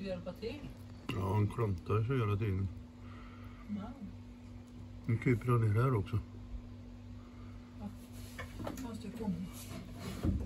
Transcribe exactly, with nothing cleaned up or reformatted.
hjälpa till? Ja, han klantar sig hela tiden. Ja. Nu kryper han ner här också. Ja. Måste komma.